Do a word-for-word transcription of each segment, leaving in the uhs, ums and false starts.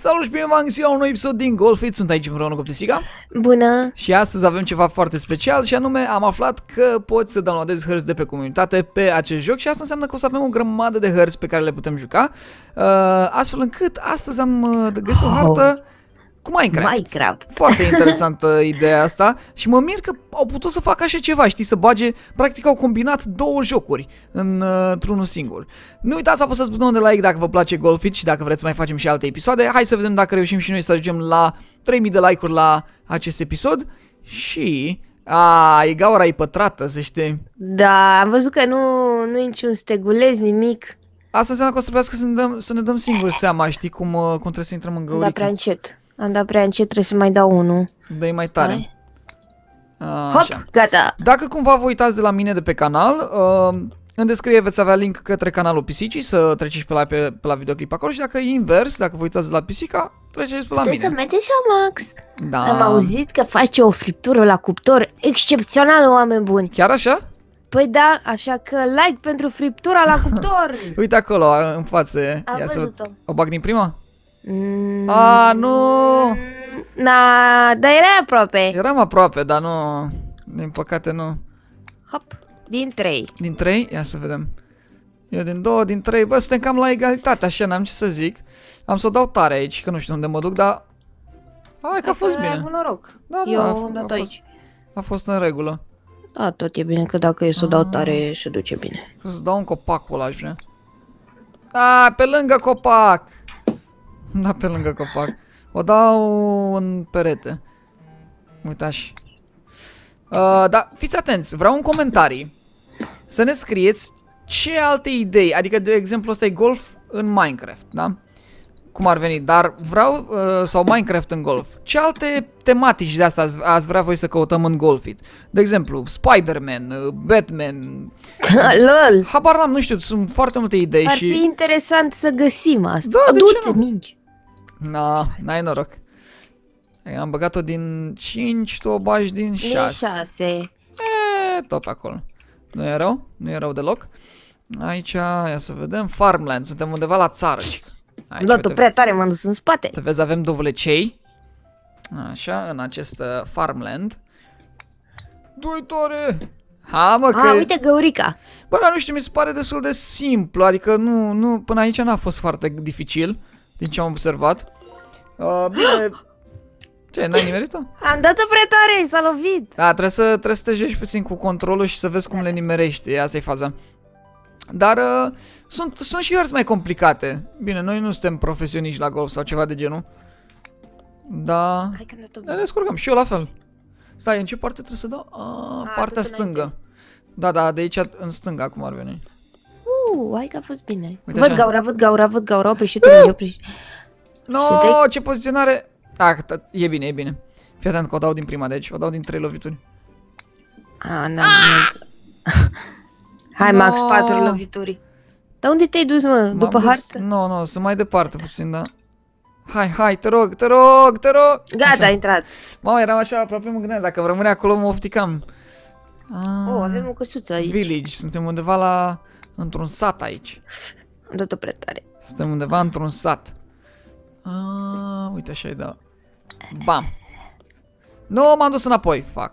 Salut și bine v-am găsit la un nou episod din Golfit. Sunt aici împreună cu Pisica. Bună! Și astăzi avem ceva foarte special și anume am aflat că poți să downloadezi hărți de pe comunitate pe acest joc. Și asta înseamnă că o să avem o grămadă de hărți pe care le putem juca, uh, astfel încât astăzi am uh, găsit o hartă cu Minecraft. Minecraft. Foarte interesantă ideea asta. Și mă mir că au putut să facă așa ceva, știi, să bage. Practic au combinat două jocuri în, uh, într-unul singur. Nu uitați să apăsați butonul de like dacă vă place Golfit și dacă vreți să mai facem și alte episoade. Hai să vedem dacă reușim și noi să ajungem la trei mii de like-uri la acest episod. Și... A, e gaura e pătrată, să știi. Da, am văzut că nu, nu e niciun steguleț, nimic. Asta înseamnă că o să trebuiască să ne dăm, să ne dăm singuri seama, știi, cum, uh, cum trebuie să intrăm în Am găurică. dat prea încet. Am dat prea încet, trebuie să mai dau unul. Dă-i mai tare. Hai. A, Hop, așa. gata. Dacă cumva vă uitați de la mine de pe canal, uh, în descriere veți avea link către canalul Pisicii, să treceți pe la, pe, pe la videoclip acolo. Și dacă e invers, dacă vă uitați de la Pisica, treceți pe la Puteți mine. să mergeți la Max. Da. Am auzit că face o friptură la cuptor excepțională, oameni buni. Chiar așa? Păi da, așa că like pentru friptura la cuptor. Uite acolo, în față. Am Ia să văzut-o. o bag din prima? Mm, A, nu! Na, dar era aproape. Eram aproape, dar nu... Din păcate nu. Hop, din trei. Din trei? Ia să vedem. Eu din două, din trei. Bă, suntem cam la egalitate, așa, n-am ce să zic. Am să o dau tare aici, că nu știu unde mă duc, dar... Hai că a fost bine. Ai avut noroc. Da, da, Eu a, am a, dat fost, aici. a fost în regulă. Da, tot e bine, că dacă e să o dau tare, se duce bine. O să dau un copac ăla, aș vrea. A, pe lângă copac! Da, pe lângă copac. O dau în perete. Uitași. Uh, da, fiți atenți, vreau în comentarii să ne scrieți ce alte idei, adică de exemplu ăsta e golf în Minecraft, da? Cum ar veni, dar vreau, uh, sau Minecraft în golf. Ce alte tematici de asta ați, ați vrea voi să căutăm în Golfit? De exemplu, Spider-Man, uh, Batman... LOL! Habar n-am, nu știu, sunt foarte multe idei. Ar și... fi interesant să găsim asta. Da, de ce Du-te, nu? mingi. Na, n-ai noroc. Am băgat-o din cinci, tu o bagi din Din șase. șase. E, tot pe acolo. Nu e rău, nu e rău deloc. Aici, ia să vedem, Farmland, suntem undeva la țară, cică. Aici, Da, uite, tu prea tare m-am dus în spate. te vezi, avem dovlecei. Așa, în acest uh, Farmland. Doi tore! Ha, mă, că... A, uite găurica. Bă, dar nu știu, mi se pare destul de simplu, adică nu, nu, până aici n-a fost foarte dificil, din ce am observat. Uh, bine... Ce, n-ai nimerit-o? Am dat-o prea tare, s-a lovit. Da, trebuie să, trebuie să te joci puțin cu controlul și să vezi cum le nimerești, asta e faza. Dar uh, sunt, sunt și hărți mai complicate. Bine, noi nu suntem profesioniști la golf sau ceva de genul. Da, Hai că am dat-o ne bine. descurcăm, și eu la fel. Stai, în ce parte trebuie să dau? A, A, partea tot stângă. înainte. Da, da, de aici în stânga cum ar veni. Uh, hai că a fost bine. Uite Văd așa. gaura, văd gaura, văd gaura, opri și tu, opri și... No, Și trec- ce poziționare! Ah, e bine, e bine. Fii atent că o dau din prima de aici, o dau din trei lovituri. A, n-am nimic. Hai, No. Max, patru lovituri. Dar unde te-ai dus, mă? M-am După dus- hartă? Nu, nu, sunt mai departe puțin, da. Hai, hai, te rog, te rog, te rog! Gata, Așa. a intrat. Mamă, eram așa aproape, mă gândeam, dacă rămâne acolo mă ofticam. Ah, Oh, avem o căsuță aici. Village, suntem undeva la... într-un sat aici. Am dat-o prea tare. Suntem undeva într-un sat. Ah, uite așa-i, da. Bam! Nu, m-am dus înapoi, fac.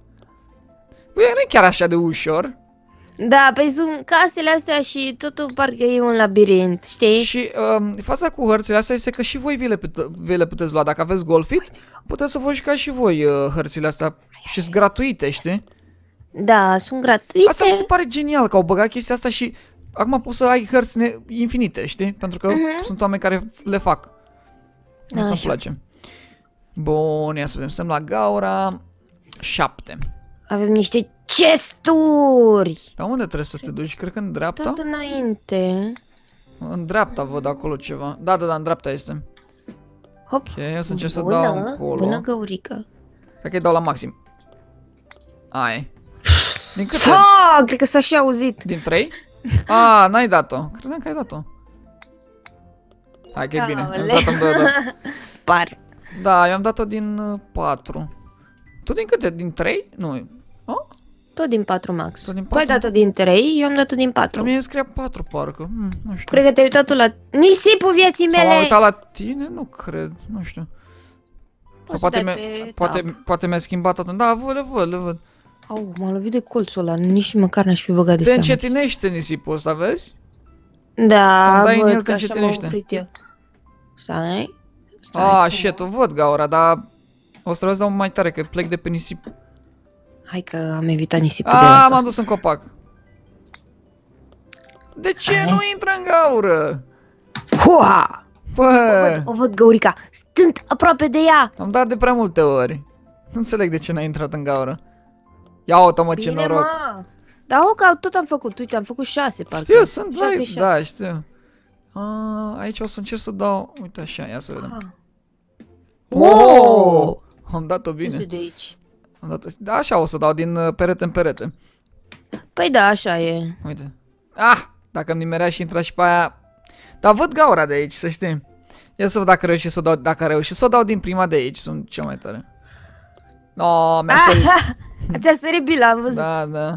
Băi, nu e chiar așa de ușor. Da, păi sunt casele astea și totul parcă e un labirint, știi? Și um, fața cu hărțile astea este că și voi vi le, pute vi le puteți lua. Dacă aveți Golfit, puteți să vă jucați și voi uh, hărțile astea. Și sunt gratuite, știi? Da, sunt gratuite. Asta mi se pare genial, că au băgat chestia asta și acum poți să ai hărți infinite, știi? Pentru că Mhm. sunt oameni care le fac. Asta îmi Așa. place. Bun, ia să vedem. Suntem la gaura șapte. Avem niște chesturi. Dar unde trebuie să te duci? Cred că în dreapta? Tot înainte. În dreapta văd acolo ceva. Da, da, da, în dreapta este. Hop. Ok, o să încerc să Bună, dau încolo. bună găurică. Cred că îi dau la maxim. Ai. Din câte? Ah, cred că s-a și auzit. Din trei? A, n-ai dat-o. Credeam că ai dat-o. Hai că e bine. Am Aoleu. dat-o în două dată. Par. Da, eu am dat-o din uh, patru. Tu din câte? Din trei? Nu. A? Tot din patru, Max. Tot din Tu ai patru? dat-o din trei, eu am dat-o din La patru. mine scria patru, parcă. Hmm, nu știu. Cred că te-ai uitat tu la nisipul vieții Sau m-am mele! uitat la tine? Nu cred, nu știu. Sau Poți să poate, dai mi-a, pe poate, tab. poate mi-a schimbat atunci. Da, văd, le văd, le văd. Au, m-a lovit de colțul ăla, nici măcar n-aș fi băgat de Te seamă. încetinește nisipul ăsta, vezi? Da, Când dai în el, văd te că așa m-am încetinește. oprit eu. Stai. Ah, shit, o văd gaura, dar o să trebuie să dau mai tare, că plec de pe nisip. Hai că am evitat nisipul de Ah, data m-am asta. dus în copac. De ce Hai. nu intră în gaură? Hua! O Bă, văd, o văd găurica. Sunt aproape de ea. am dat de prea multe ori. Nu înțeleg de ce n-a intrat în gaură. Ia uite mă, ce Bine, noroc. mă. Da, o, că tot am făcut. Uite, am făcut șase, parcă. Știu, sunt șase, doi, șase. da, știu. A, aici o să încerc să dau, uite așa, ia să vedem. Ah. Oh! Am dat-o Bine. bine. De aici. Am dat da, așa o să dau, din uh, perete în perete. Păi da, așa e. Uite. Ah, dacă îmi nimerea și intra și pe aia. Dar văd gaura de aici, să știi. Ia să văd dacă reușesc să o dau, dacă reușesc să o dau din prima de aici, sunt cel mai tare. No, mi-a sărit. Ți-a sărit bila, am văzut. Da, da.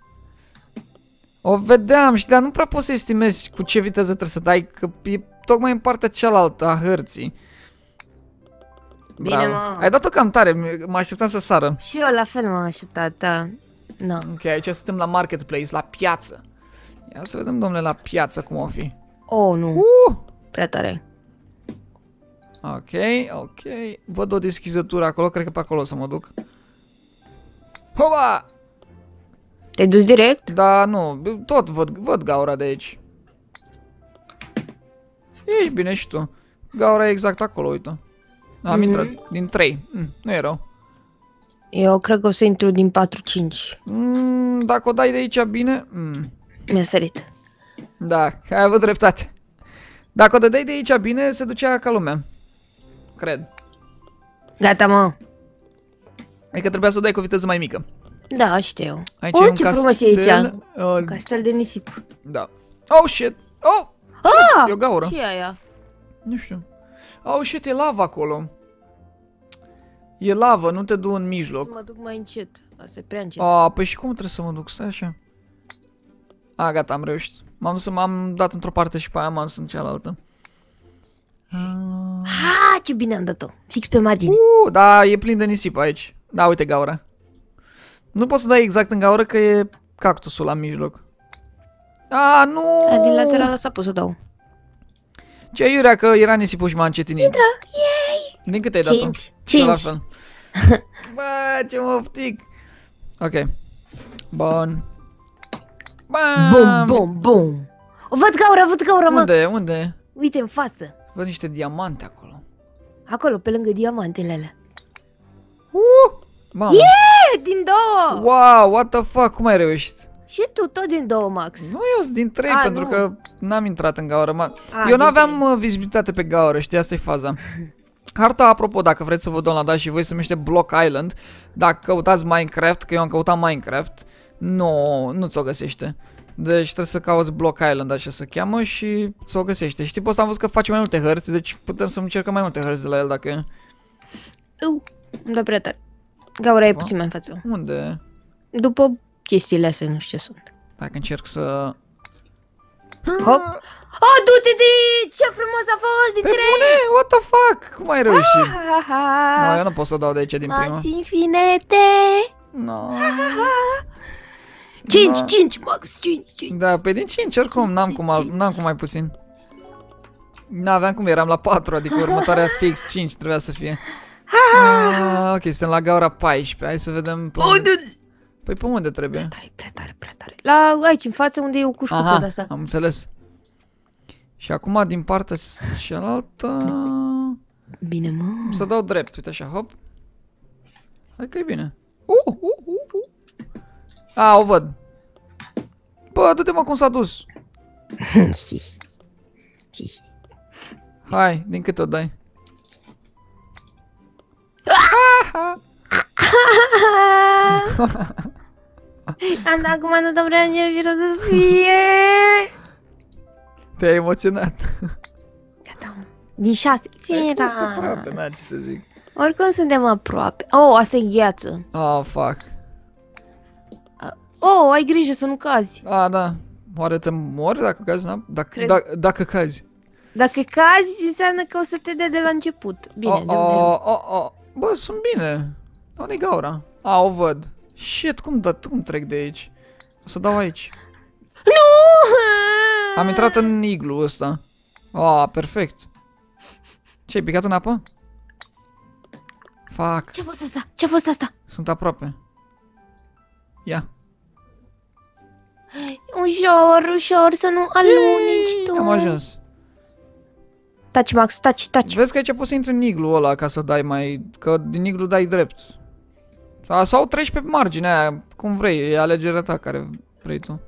O vedeam și dar nu prea poți să estimezi cu ce viteză trebuie să dai, că e tocmai în partea cealaltă a hărții. Bine, Bravo. mă. Ai dat-o cam tare, mă așteptam să sară. Și eu la fel m-am așteptat, da. No. Ok, aici suntem la marketplace, la piață. Ia să vedem, domnule, la piață cum o fi. Oh, nu. Uh! Prea tare. Ok, ok. Văd o deschizătură acolo, cred că pe acolo o să mă duc. Hoba! Te-ai dus direct? Da, nu, tot văd, văd gaura de aici. Ești bine și tu. Gaura e exact acolo, uite. Am Mhm. intrat din trei. Mm, nu e rău. Eu cred că o să intru din patru cinci. Mm, dacă o dai de aici bine... Mm, Mi-a sărit. da, ai avut dreptate. Dacă o dădeai de aici bine, se ducea ca lumea. Cred. Gata, mă. Adică trebuia să o dai cu o viteză mai mică. Da, știu. Aici Oh, e un ce castel. frumos e aici. Uh, Castel de nisip. da. Oh, shit! Oh! Ah! E o gaură. Ce e aia? Nu știu. Oh, shit, e lava acolo. E lavă, nu te du în Să mijloc. mă duc mai încet. Asta e prea încet. Ah, păi și cum trebuie să mă duc? Stai așa. A, gata, am reușit. M-am dus, m-am dat într-o parte și pe aia m-am dus în cealaltă. Ah. Ha, ce bine am dat-o. Fix pe margine. Uh, da, e plin de nisip aici. Da, uite gaura. Nu poți să dai exact în gaură că e cactusul la mijloc. A, nu! A, din lateral asta pot să dau. Ce iurea că era nisipul și m-a încetinit. Intră! Yay! Din câte ai dat-o? Cinci. Și eu la Cinci. fel. Bă, ce moftic. Ok. Bun. Bum, bum, bum. O văd gaura, văd gaura, mă. Unde? Unde? Uite în față. Văd niște diamante acolo. Acolo, pe lângă diamantele alea. Uh! Mamă. E, din două! Wow, what the fuck, cum ai reușit? Și tu tot din două, Max. Nu, eu sunt din trei, A, pentru nu. că n-am intrat în gaură. Ma... A, Eu din n-aveam uh, vizibilitate pe gaură, știi, asta e faza. Harta, apropo, dacă vreți să vă downloadați și voi, se numește Block Island. Dacă căutați Minecraft, că eu am căutat Minecraft, nu, nu ți-o găsește. Deci trebuie să cauți Block Island, așa se cheamă, și ți-o găsește. Știi, poți să am văzut că face mai multe hărți, deci putem să încercăm mai multe hărți de la el dacă... Uh, îmi dă prea tare. Gaura e Bă. puțin mai în față. Unde? După chestiile astea, nu știu ce sunt. Dacă încerc să... Hop. Oh, du-te de... Ce frumos a fost din Pe trei! bune, what the fuck? Cum ai reușit? Ha, ha, Nu, ha. eu nu pot să o dau de aici din prima. Max infinite! No. cinci, Da. cinci, Max, cinci, cinci. Da, pe din cinci oricum, n-am cum, al, n-am cum mai puțin. N-aveam cum, eram la patru, adică următoarea fix cinci trebuia să fie. Ah, ok, suntem la gaura paisprezece, hai să vedem pe Oh, unde... du- Păi pe unde trebuie? Tare, prea tare, prea tare. La aici, în față, unde e o cușcuță de Aha, asta. am înțeles. Și acum din partea cealaltă... Bine, mă. Să dau drept, uite așa, hop. Hai că e bine. Uh, uh, uh, uh. A, o văd. Bă, du-te mă cum s-a dus. Hai, din câte o dai? Am dat acum, nu vreau nici vreau să fie. Te-ai emoționat. Gata, mă. Din șase. Ai fost Fiera. aproape, n-ai ce să zic. Oricum suntem aproape. Oh, asta e gheață. Oh, fuck. A, Oh, ai grijă să nu cazi. A, da. Oare te mori dacă cazi? Na? Dacă, Cred. da, dacă cazi. Dacă cazi, înseamnă că o să te dea de la început. Bine, oh, de oh, oh, oh. Bă, sunt bine. Unde-i gaura? A, o văd. Shit, cum, da, cum trec de aici? O să dau aici. Nu! Am intrat în iglu ăsta. Ah, perfect. Ce-ai picat în apă? Fuck. Ce-a fost asta? Ce-a fost asta? Sunt aproape. Ia. Ușor, ușor, să nu alunici tu. Am ajuns. Taci, Max, taci, taci. Vezi că aici poți să intri în iglu ăla ca să dai mai... Că din iglu dai drept. Sau, sau treci pe marginea aia, cum vrei, e alegerea ta care vrei tu.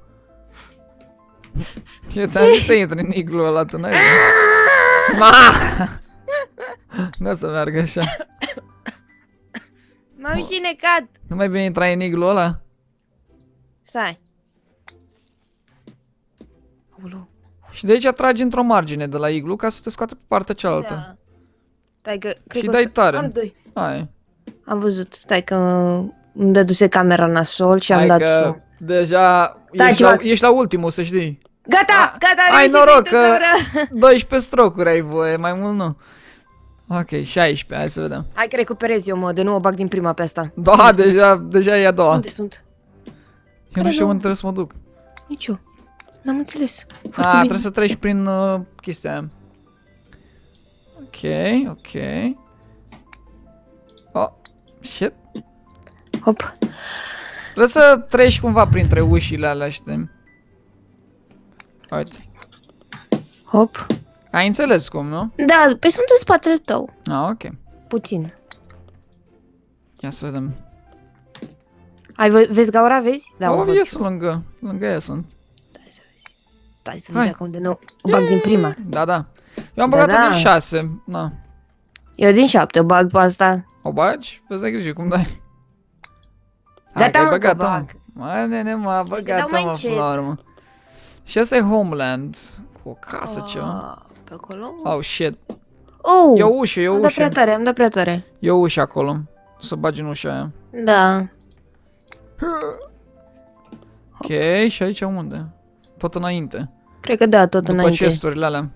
Ce ți-am zis să intri în iglu ăla, tu n-ai... Ma! Nu o să meargă așa. M-am șinecat. Nu mai bine intrai în iglu ăla? Stai. Ulu. Și de aici tragi într-o margine de la iglu ca să te scoate pe partea cealaltă. Da. Stai că... Cred Și că dai o să... tare. Am doi. Hai. Am văzut, stai că îmi dăduse camera nasol și am Hai dat că zoom. deja Taci, ești la, Max. ești la ultimul, să știi. Gata, A, gata, am ai ieșit noroc din că tutură. doisprezece strocuri ai voie, mai mult nu. Ok, șaisprezece, hai să vedem. Hai că recuperez eu, mă, de nu o bag din prima pe asta. Da, deja, deja e a doua. Unde sunt? Eu nu știu unde trebuie să mă duc. Nici eu. N-am înțeles. A, Foarte bine. trebuie să treci prin uh, chestia aia. Ok, ok. Oh, shit. Hop. Trebuie să treci cumva printre ușile alea, știi? Uite. Hop. Ai înțeles cum, nu? Da, pe sunt în spatele tău. Ah, ok. Puțin. Ia să vedem. Ai vă vezi gaura, vezi? Da, o Oh, văd. ies lângă, lângă ea sunt. Stai să Hai. vezi dacă unde nu o bag din prima. Da, da. Eu am Da, băgat-o da. din șase. Na. Eu din șapte o bag pe asta. O bagi? Vezi, ai grijă cum dai. Gata, că ai mă, că băgat-o, bag. Mă, nene, m-a băgat-o, dau mai mă, încet. până la urmă. Și asta e Homeland. Cu o casă, ceva. Ah, pe acolo? Oh, shit. Oh, E o ușă, e o am dat ușă. prea tare, am dat prea tare. E o ușă acolo. O să bagi în ușa aia. Da. Ok, și aici unde? Tot înainte. Cred că da, tot După înainte. chesturile alea.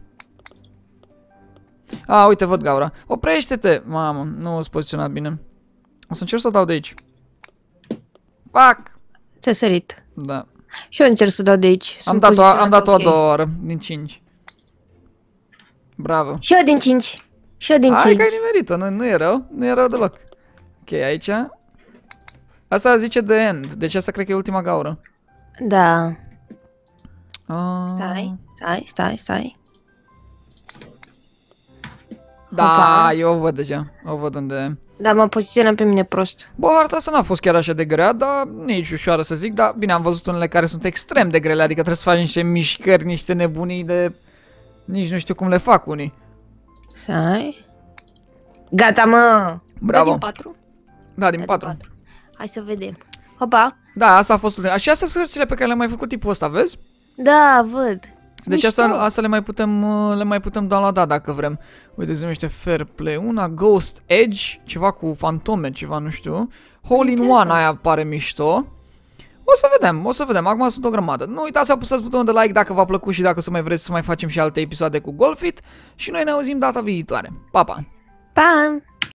A, uite, văd gaura. Oprește-te! Mamă, nu s-a poziționat bine. O să încerc să o dau de aici. Fuck! Ți-a sărit. Da. Și eu încerc să dau de aici. Am Sunt dat-o am poziționată dat-o ok. a doua oară, din cinci. Bravo. Și eu din cinci. Și eu din Hai cinci. că ai nimerit-o, nu, nu e rău, nu e rău deloc. Ok, aici. Asta zice the end, deci asta cred că e ultima gaură. Da. Ah, Stai, stai, stai, stai. Da, Hopa. eu o văd deja, o văd unde e. Da, m-a poziționat pe mine prost. Bă, harta asta n-a fost chiar așa de grea, dar nici ușoară să zic, dar bine, am văzut unele care sunt extrem de grele, adică trebuie să faci niște mișcări, niște nebunii de... Nici nu știu cum le fac unii. Stai. Gata, mă. Bravo. Da, din patru? Da, din Da, patru. Hai să vedem. Hopa. Da, asta a fost ultima. Și astea sunt hărțile pe care le-am mai făcut tipul ăsta, vezi? Da, văd. Deci Mișto. asta, asta le mai putem, uh, le mai putem downloada dacă vrem. Uite, se numește Fair Play. Una Ghost Edge, ceva cu fantome, ceva, nu știu. Hole in One, aia pare mișto. O să vedem, o să vedem. Acum sunt o grămadă. Nu uitați să apăsați butonul de like dacă v-a plăcut și dacă o să mai vreți să mai facem și alte episoade cu Golfit. Și noi ne auzim data viitoare. Pa, pa! Pa!